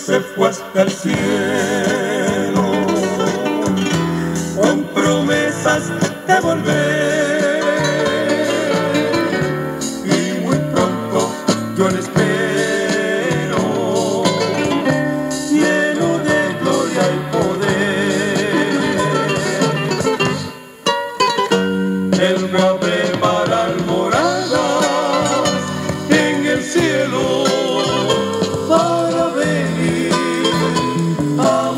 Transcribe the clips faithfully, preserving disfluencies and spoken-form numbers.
se fue hasta el cielo con promesas de volver, y muy pronto yo le espero, lleno de gloria y poder. Él va a preparar moradas en el cielo para venir a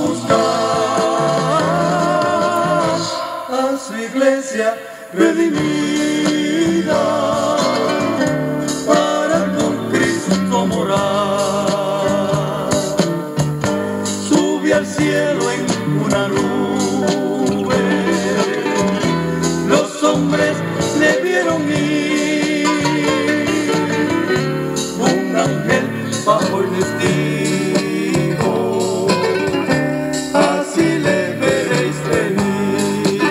buscar a su iglesia redimida, para con Cristo morar. Sube al cielo en una nube, los hombres le vieron ir, un ángel bajo el destino, así le veréis venir.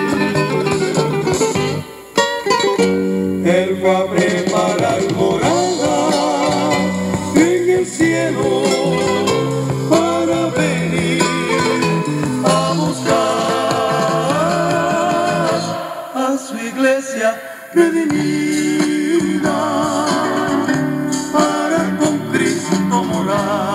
Él va a preparar morada en el cielo para venir a buscar a su iglesia redimida, para con Cristo morar.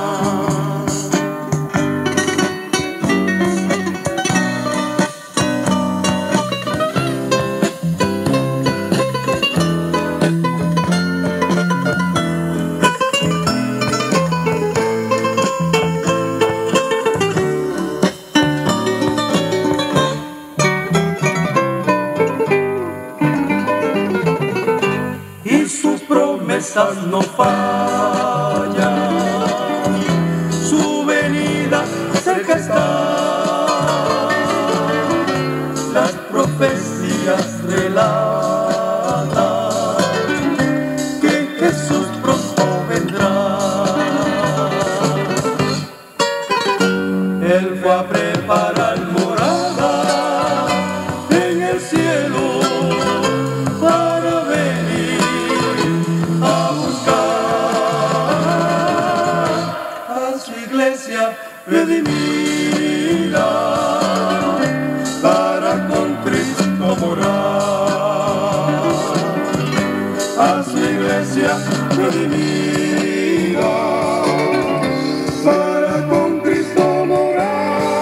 Y sus promesas no fallan, su venida cerca está, las profecías relatan que Jesús pronto vendrá. Él fue a preparar morada en el cielo para venir a buscar a su iglesia redimida, para con Cristo morar. A su iglesia redimida, para con Cristo morar.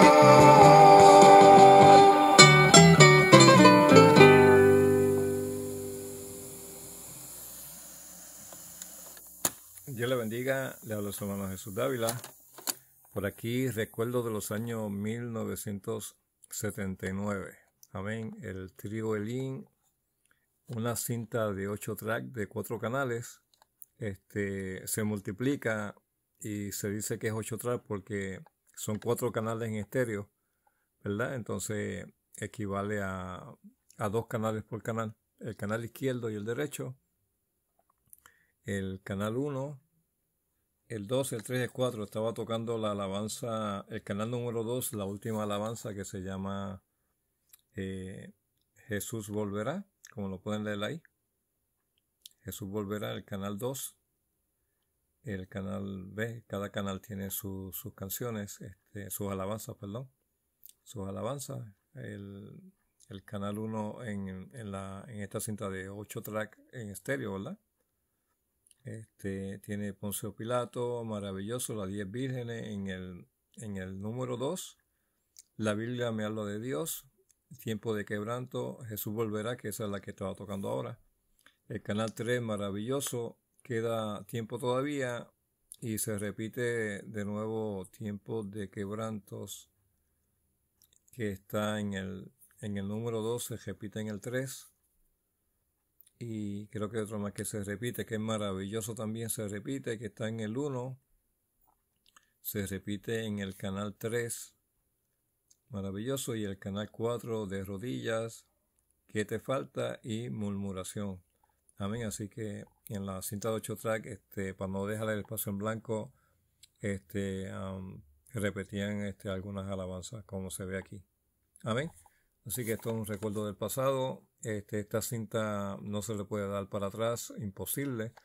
Dios le bendiga, le hablo a su hermano Jesús Dávila. Por aquí recuerdo de los años mil novecientos setenta y nueve. Amén. El trío Elín, una cinta de ocho tracks de cuatro canales, este, se multiplica y se dice que es ocho tracks porque son cuatro canales en estéreo, ¿verdad? Entonces equivale a, a dos canales por canal, el canal izquierdo y el derecho. El canal uno, el dos, el tres y el cuatro estaba tocando la alabanza, el canal número dos, la última alabanza que se llama eh, Jesús volverá, como lo pueden leer ahí. Jesús volverá, el canal dos, el canal B, cada canal tiene su, sus canciones, este, sus alabanzas, perdón, sus alabanzas. El, el canal uno en, en, la, en esta cinta de ocho tracks en estéreo, ¿verdad? Este, tiene Poncio Pilato, maravilloso, las diez vírgenes. En el, en el número dos, la Biblia me habla de Dios, tiempo de quebranto, Jesús volverá, que esa es la que estaba tocando ahora. El canal tres, maravilloso, queda tiempo todavía, y se repite de nuevo tiempo de quebrantos, que está en el, en el número dos, se repite en el tres. Y creo que otro más que se repite, que es maravilloso también, se repite, que está en el uno, se repite en el canal tres, maravilloso, y el canal cuatro, de rodillas, ¿qué te falta? Y murmuración. Amén. Así que en la cinta de ocho track, este, para no dejar el espacio en blanco, este, um, repetían este, algunas alabanzas, como se ve aquí. Amén. Así que esto es un recuerdo del pasado. Este, esta cinta no se le puede dar para atrás, imposible.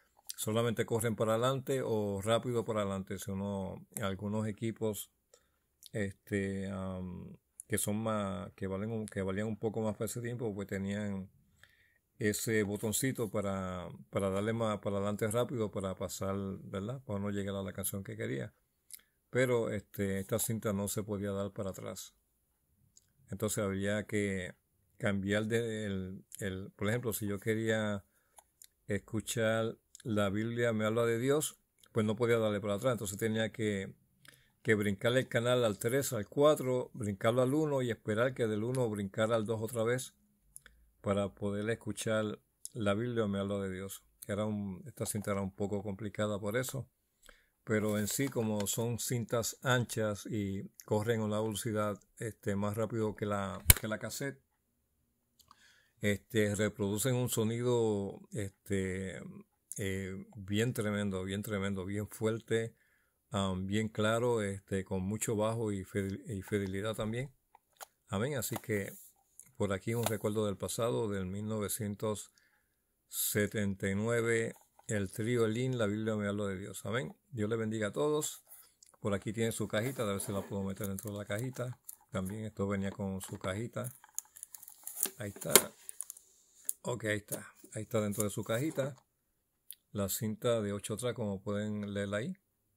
solamente corren para adelante o rápido para adelante. Si uno, algunos equipos este, um, que son más, que valen, un- que valían un poco más para ese tiempo, pues tenían ese botoncito para, para darle más para adelante rápido para pasar, ¿verdad? Para no llegar a la canción que quería. Pero este, esta cinta no se podía dar para atrás. Entonces había que cambiar de el, el, por ejemplo, si yo quería escuchar la Biblia me habla de Dios, pues no podía darle para atrás. Entonces tenía que, que brincarle el canal al tres, al cuatro, brincarlo al uno y esperar que del uno brincara al dos otra vez para poder escuchar la Biblia me habla de Dios. Era un, esta cinta era un poco complicada por eso, pero en sí como son cintas anchas y corren a una velocidad este, más rápido que la, que la cassette, este, reproducen un sonido este, eh, bien tremendo, bien tremendo, bien fuerte, um, bien claro, este, con mucho bajo y, fidel, y fidelidad también. Amén. Así que por aquí un recuerdo del pasado, del mil novecientos setenta y nueve, el trío Elín, la Biblia me habla de Dios. Amén. Dios le bendiga a todos. Por aquí tiene su cajita, a ver si la puedo meter dentro de la cajita. También esto venía con su cajita. Ahí está. Ok, ahí está. Ahí está dentro de su cajita. La cinta de ocho tracks, como pueden leer ahí.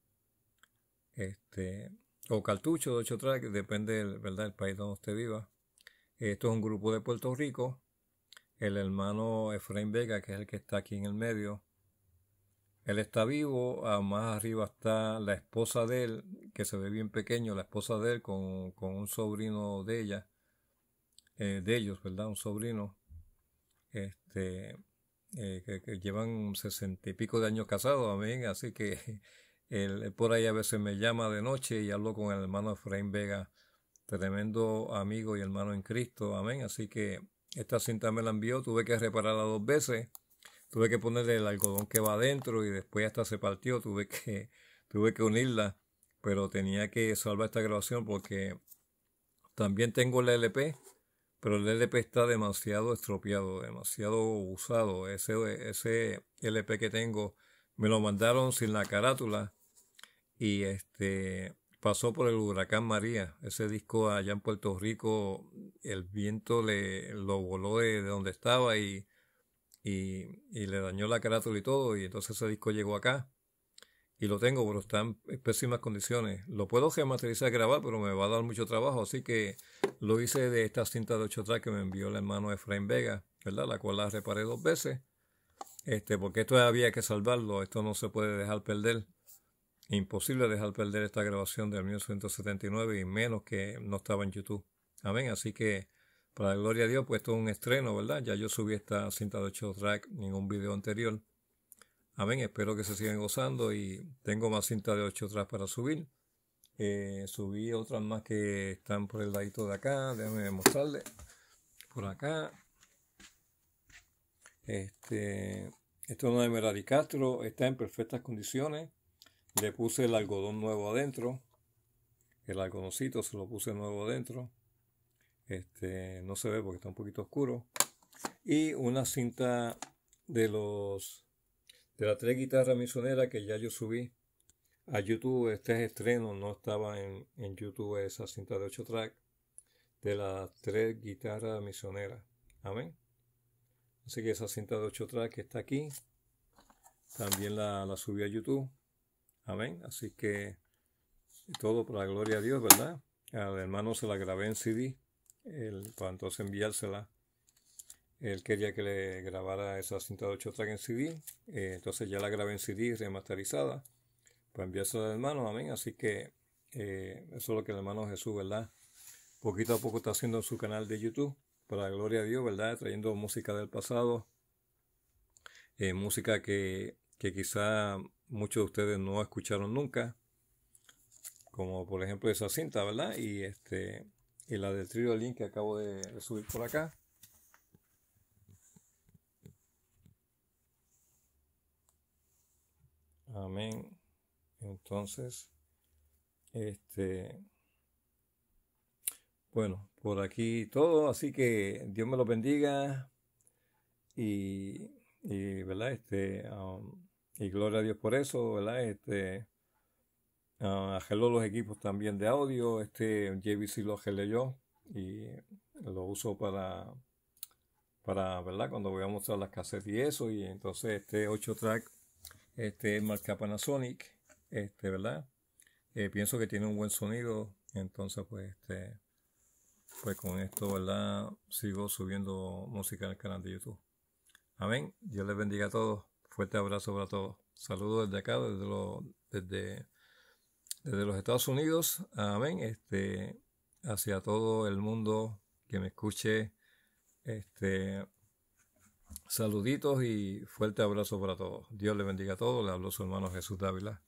Este, o cartucho de ocho tracks, depende, ¿verdad?, del país donde usted viva. Esto es un grupo de Puerto Rico. El hermano Efraín Vega, que es el que está aquí en el medio, él está vivo. Más arriba está la esposa de él, que se ve bien pequeño, la esposa de él con, con un sobrino de ella, eh, de ellos, ¿verdad? Un sobrino, este, eh, que, que llevan sesenta y pico de años casados, amén. Así que él, él por ahí a veces me llama de noche y hablo con el hermano Efraín Vega, tremendo amigo y hermano en Cristo, amén. Así que esta cinta me la envió, tuve que repararla dos veces, tuve que ponerle el algodón que va adentro y después hasta se partió, tuve que, tuve que unirla, pero tenía que salvar esta grabación porque también tengo el L P, pero el L P está demasiado estropeado, demasiado usado. Ese, ese L P que tengo me lo mandaron sin la carátula y este pasó por el huracán María. Ese disco allá en Puerto Rico, el viento le lo voló de, de donde estaba y, y, y le dañó la carátula y todo, y entonces ese disco llegó acá y lo tengo, pero está en pésimas condiciones. Lo puedo remasterizar y grabar, pero me va a dar mucho trabajo, así que lo hice de esta cinta de ocho tracks que me envió el hermano Efraín Vega, ¿verdad? La cual la reparé dos veces, este, porque esto había que salvarlo, esto no se puede dejar perder. Imposible dejar perder esta grabación del mil novecientos setenta y nueve y menos que no estaba en YouTube. Amén. Así que, para la gloria a Dios, pues esto es un estreno, ¿verdad? Ya yo subí esta cinta de ocho tracks, ningún video anterior. Amén. Espero que se sigan gozando y tengo más cinta de ocho tracks para subir. Eh, subí otras más que están por el ladito de acá. Déjenme mostrarles. Por acá. Este, esto es una de Merari Castro. Está en perfectas condiciones. Le puse el algodón nuevo adentro. El algodoncito se lo puse nuevo adentro. Este, no se ve porque está un poquito oscuro. Y una cinta de los de las tres guitarras misioneras que ya yo subí a YouTube. Este es estreno, no estaba en, en YouTube esa cinta de ocho tracks de las tres guitarras misioneras. Amén. Así que esa cinta de ocho tracks que está aquí también la, la subí a YouTube. Amén. Así que todo para la gloria a Dios, ¿verdad? Al hermano se la grabé en C D, el, para entonces enviársela. Él quería que le grabara esa cinta de ocho tracks en C D, eh, entonces ya la grabé en C D remasterizada para enviársela al hermano, amén. Así que eh, eso es lo que el hermano Jesús, ¿verdad? Poquito a poco está haciendo en su canal de YouTube, para la gloria a Dios, ¿verdad? Trayendo música del pasado, eh, música que, que quizá muchos de ustedes no escucharon nunca, como por ejemplo esa cinta, ¿verdad? Y este y la del trío Elín que acabo de, de subir por acá. Amén. Entonces, este, bueno, por aquí todo, así que Dios me lo bendiga y, y ¿verdad? Este, um, y gloria a Dios por eso, ¿verdad? Este, uh, arreglo los equipos también de audio, este J V C lo arreglé yo y lo uso para, para, ¿verdad? Cuando voy a mostrar las casetas y eso, y entonces este ocho track, este es marca Panasonic, este, ¿verdad? Eh, pienso que tiene un buen sonido, entonces pues este, pues con esto, ¿verdad? Sigo subiendo música en el canal de YouTube. Amén. Dios les bendiga a todos. Fuerte abrazo para todos. Saludos desde acá, desde, lo, desde, desde los Estados Unidos. Amén. Este, hacia todo el mundo que me escuche. Este, saluditos y fuerte abrazo para todos. Dios les bendiga a todos. Le habló su hermano Jesús Dávila.